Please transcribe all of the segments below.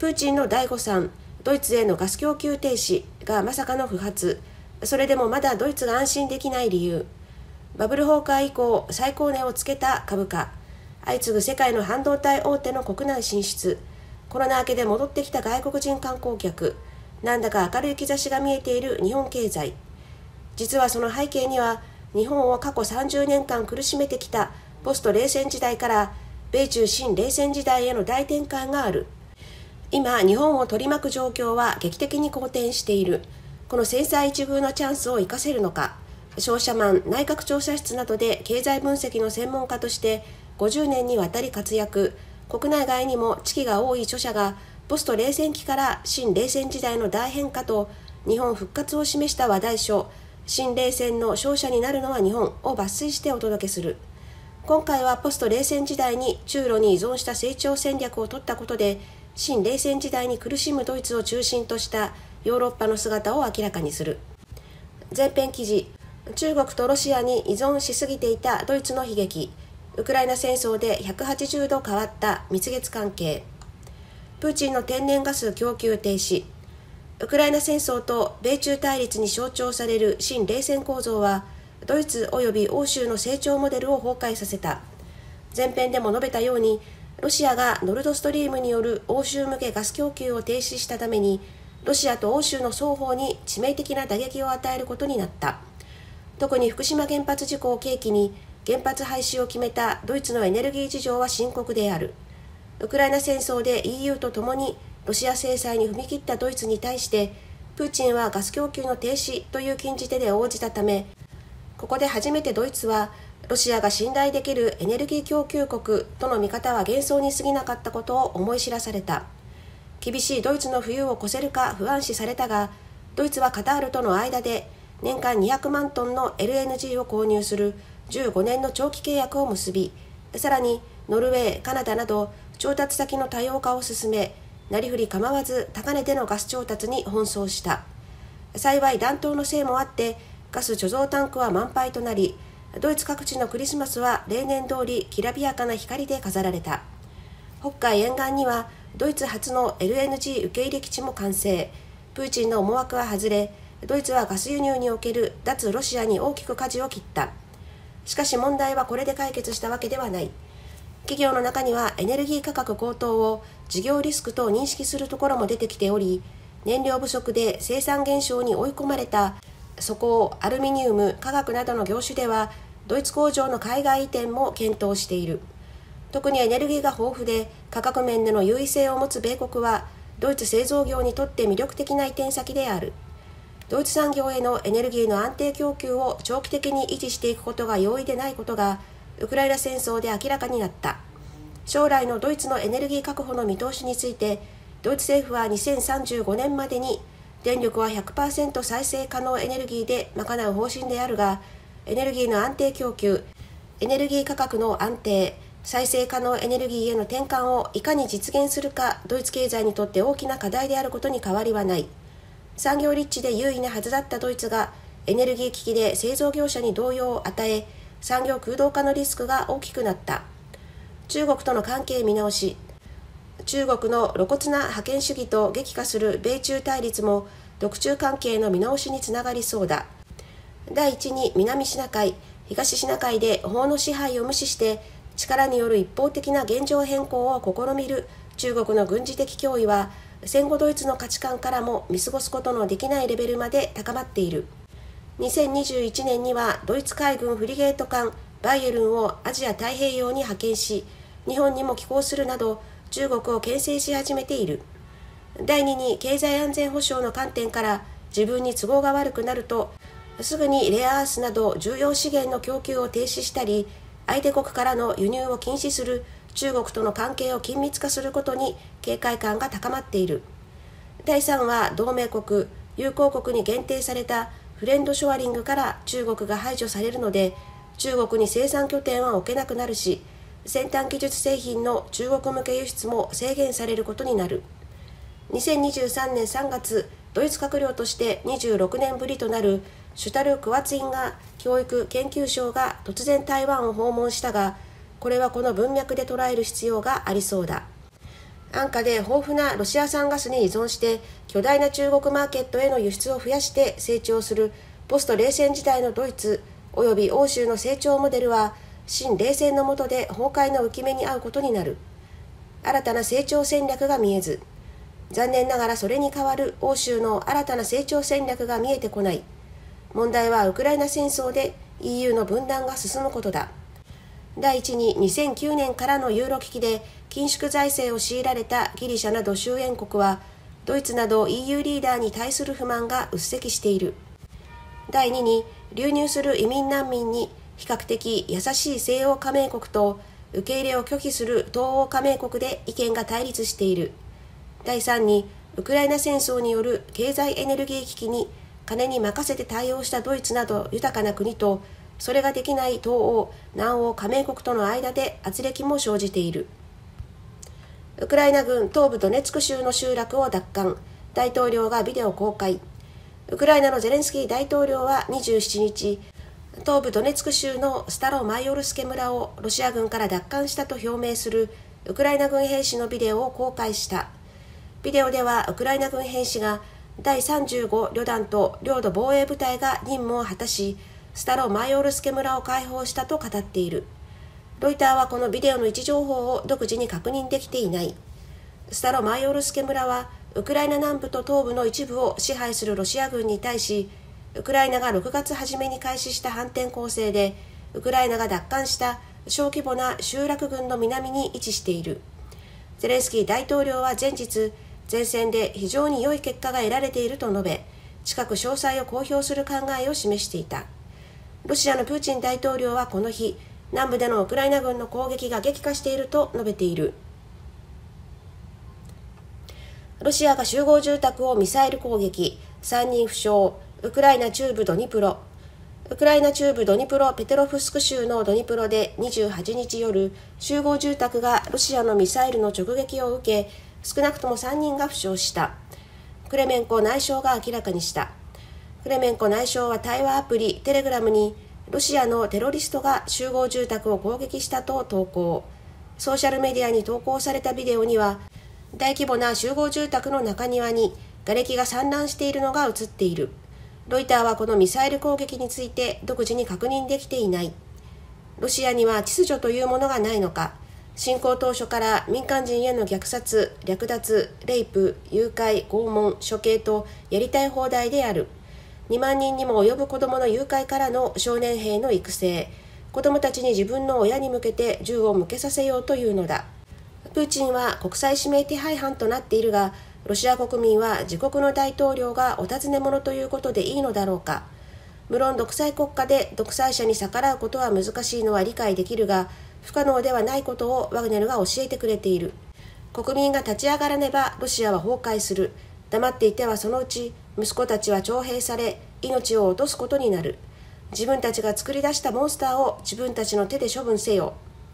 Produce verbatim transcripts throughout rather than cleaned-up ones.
プーチンのだいごさん、ドイツへのガス供給停止がまさかの不発。それでもまだドイツが安心できない理由。バブル崩壊以降最高値をつけた株価。相次ぐ世界の半導体大手の国内進出。コロナ明けで戻ってきた外国人観光客。なんだか明るい兆しが見えている日本経済。実はその背景には、日本を過去さんじゅうねんかん苦しめてきたポスト冷戦時代から米中新冷戦時代への大転換がある。今、日本を取り巻く状況は劇的に好転している。この千載一遇のチャンスを生かせるのか。商社マン内閣調査室などで経済分析の専門家としてごじゅうねんにわたり活躍。国内外にも知識が多い著者が、ポスト冷戦期から新冷戦時代の大変化と日本復活を示した話題書、新冷戦の勝者になるのは日本を抜粋してお届けする。今回はポスト冷戦時代に中ロに依存した成長戦略を取ったことで、新冷戦時代に苦しむドイツを中心としたヨーロッパの姿を明らかにする。前編記事、中国とロシアに依存しすぎていたドイツの悲劇。ウクライナ戦争でひゃくはちじゅうど変わった蜜月関係。プーチンの天然ガス供給停止。ウクライナ戦争と米中対立に象徴される新冷戦構造は、ドイツ及び欧州の成長モデルを崩壊させた。前編でも述べたように、ロシアがノルドストリームによる欧州向けガス供給を停止したために、ロシアと欧州の双方に致命的な打撃を与えることになった。特に福島原発事故を契機に原発廃止を決めたドイツのエネルギー事情は深刻である。ウクライナ戦争で イーユー とともにロシア制裁に踏み切ったドイツに対して、プーチンはガス供給の停止という禁じ手で応じたため、ここで初めてドイツは、ロシアが信頼できるエネルギー供給国との見方は幻想に過ぎなかったことを思い知らされた。厳しいドイツの冬を越せるか不安視されたが、ドイツはカタールとの間で年間にひゃくまんトンの エルエヌジー を購入するじゅうごねんの長期契約を結び、さらにノルウェー、カナダなど調達先の多様化を進め、なりふり構わず高値でのガス調達に奔走した。幸い暖冬のせいもあって、ガス貯蔵タンクは満杯となり、ドイツ各地のクリスマスは例年通りきらびやかな光で飾られた。北海沿岸にはドイツ初の エルエヌジー 受け入れ基地も完成。プーチンの思惑は外れ、ドイツはガス輸入における脱ロシアに大きく舵を切った。しかし問題はこれで解決したわけではない。企業の中にはエネルギー価格高騰を事業リスクと認識するところも出てきており、燃料不足で生産減少に追い込まれた粗鋼、アルミニウム、化学などの業種では、ドイツ工場の海外移転も検討している。特にエネルギーが豊富で価格面での優位性を持つ米国は、ドイツ製造業にとって魅力的な移転先である。ドイツ産業へのエネルギーの安定供給を長期的に維持していくことが容易でないことが、ウクライナ戦争で明らかになった。将来のドイツのエネルギー確保の見通しについて、ドイツ政府はにせんさんじゅうごねんまでに電力は ひゃくパーセント 再生可能エネルギーで賄う方針であるが、エネルギーの安定供給、エネルギー価格の安定、再生可能エネルギーへの転換をいかに実現するか、ドイツ経済にとって大きな課題であることに変わりはない。産業立地で優位なはずだったドイツが、エネルギー危機で製造業者に動揺を与え、産業空洞化のリスクが大きくなった。中国との関係見直し。中国の露骨な覇権主義と激化する米中対立も、独中関係の見直しにつながりそうだ。第一に、南シナ海、東シナ海で法の支配を無視して力による一方的な現状変更を試みる中国の軍事的脅威は、戦後ドイツの価値観からも見過ごすことのできないレベルまで高まっている。にせんにじゅういちねんにはドイツ海軍フリゲート艦バイエルンをアジア太平洋に派遣し、日本にも寄港するなど中国を牽制し始めている。第二に、経済安全保障の観点から自分に都合が悪くなると、すぐにレアアースなど重要資源の供給を停止したり、相手国からの輸入を禁止する中国との関係を緊密化することに警戒感が高まっている。だいさんは、同盟国、友好国に限定されたフレンドショアリングから中国が排除されるので、中国に生産拠点は置けなくなるし、先端技術製品の中国向け輸出も制限されることになる。にせんにじゅうさんねんさんがつ、ドイツ閣僚としてにじゅうろくねんぶりとなるシュタル・クワツィンガ教育研究相が突然台湾を訪問したが、これはこの文脈で捉える必要がありそうだ。 安価で豊富なロシア産ガスに依存して巨大な中国マーケットへの輸出を増やして成長するポスト冷戦時代のドイツおよび欧州の成長モデルは新冷戦の下で崩壊の浮き目に遭うことになる。新たな成長戦略が見えず、残念ながらそれに代わる欧州の新たな成長戦略が見えてこない。問題はウクライナ戦争で イーユー の分断が進むことだ。第一ににせんきゅうねんからのユーロ危機で緊縮財政を強いられたギリシャなど周辺国はドイツなど イーユー リーダーに対する不満が鬱積している。第二に流入する移民難民に比較的優しい西欧加盟国と受け入れを拒否する東欧加盟国で意見が対立している。第三にウクライナ戦争による経済エネルギー危機に金に任せて対応したドイツなど豊かな国とそれができない東欧・南欧加盟国との間で圧力も生じている。ウクライナ軍東部ドネツク州の集落を奪還、大統領がビデオ公開。ウクライナのゼレンスキー大統領はにじゅうしちにち、東部ドネツク州のスタロマイオルスケ村をロシア軍から奪還したと表明するウクライナ軍兵士のビデオを公開した。ビデオではウクライナ軍兵士がだいさんじゅうご旅団と領土防衛部隊が任務を果たし、スタロマイオルスケ村を解放したと語っている。ロイターはこのビデオの位置情報を独自に確認できていない。スタロマイオルスケ村はウクライナ南部と東部の一部を支配するロシア軍に対し、ウクライナがろくがつ初めに開始した反転攻勢で、ウクライナが奪還した小規模な集落群の南に位置している。ゼレンスキー大統領は前日、前線で非常に良い結果が得られていると述べ、近く詳細を公表する考えを示していた。ロシアのプーチン大統領はこの日、南部でのウクライナ軍の攻撃が激化していると述べている。ロシアが集合住宅をミサイル攻撃、さんにん負傷、ウクライナ中部ドニプロ。ウクライナ中部ドニプロペテロフスク州のドニプロでにじゅうはちにち夜、集合住宅がロシアのミサイルの直撃を受け、少なくともさんにんが負傷した。クレメンコ内相が明らかにした。クレメンコ内相は対話アプリテレグラムにロシアのテロリストが集合住宅を攻撃したと投稿。ソーシャルメディアに投稿されたビデオには大規模な集合住宅の中庭に瓦礫が散乱しているのが映っている。ロイターはこのミサイル攻撃について独自に確認できていない。ロシアには秩序というものがないのか。侵攻当初から民間人への虐殺、略奪、レイプ、誘拐、拷問、処刑とやりたい放題である。にまんにんにも及ぶ子どもの誘拐からの少年兵の育成、子どもたちに自分の親に向けて銃を向けさせようというのだ。プーチンは国際指名手配犯となっているが、ロシア国民は自国の大統領がお尋ね者ということでいいのだろうか。無論独裁国家で独裁者に逆らうことは難しいのは理解できるが、不可能ではないことをワグネルが教えてくれている。国民が立ち上がらねばロシアは崩壊する。黙っていてはそのうち息子たちは徴兵され命を落とすことになる。自分たちが作り出したモンスターを自分たちの手で処分せよ。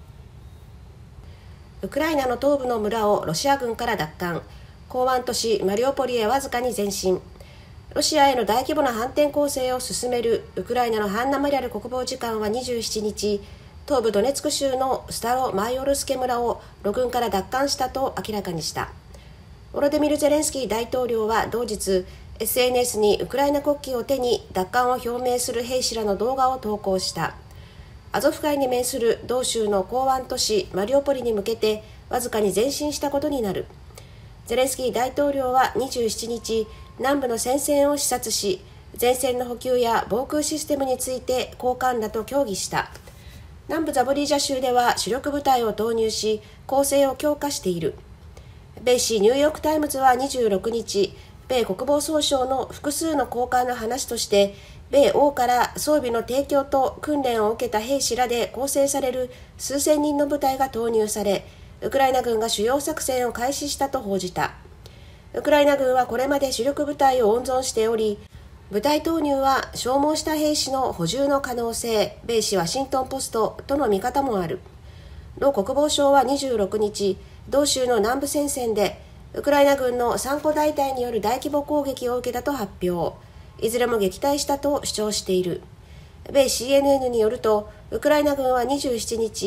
ウクライナの東部の村をロシア軍から奪還。港湾都市マリオポリへわずかに前進。ロシアへの大規模な反転攻勢を進めるウクライナのハンナ・マリャル国防次官はにじゅうしちにち、東部ドネツク州のスタロ・マイオルスケ村をロ軍から奪還したと明らかにした。ボロデミル・ゼレンスキー大統領は同日、エスエヌエス にウクライナ国旗を手に奪還を表明する兵士らの動画を投稿した。アゾフ海に面する同州の港湾都市マリオポリに向けてわずかに前進したことになる。ゼレンスキー大統領はにじゅうしちにち、南部の戦線を視察し、前線の補給や防空システムについて高官らと協議した。南部ザボリージャ州では主力部隊を投入し、攻勢を強化している。米紙ニューヨークタイムズはにじゅうろくにち、米国防総省の複数の高官の話として、米欧から装備の提供と訓練を受けた兵士らで構成される数千人の部隊が投入され、ウクライナ軍が主要作戦を開始したと報じた。ウクライナ軍はこれまで主力部隊を温存しており、部隊投入は消耗した兵士の補充の可能性、米紙ワシントンポストとの見方もある。同国防省はにじゅうろくにち、同州の南部戦線で、ウクライナ軍のさんこ大隊による大規模攻撃を受けたと発表。いずれも撃退したと主張している。米 シーエヌエヌ によると、ウクライナ軍はにじゅうしちにち、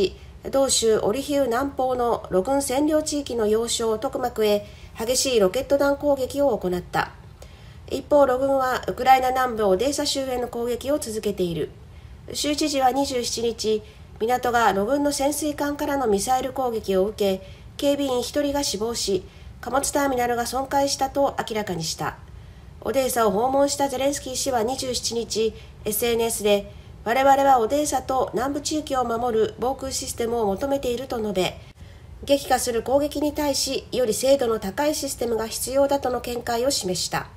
同州オリヒウ南方のロ軍占領地域の要衝トクマクへ激しいロケット弾攻撃を行った。一方、ロ軍はウクライナ南部オデーサ周辺の攻撃を続けている。州知事はにじゅうしちにち、港がロ軍の潜水艦からのミサイル攻撃を受け、警備員ひとりが死亡し、貨物ターミナルが損壊したと明らかにした。オデーサを訪問したゼレンスキー氏はにじゅうしちにち、エスエヌエス で、我々はオデーサと南部地域を守る防空システムを求めていると述べ、激化する攻撃に対し、より精度の高いシステムが必要だとの見解を示した。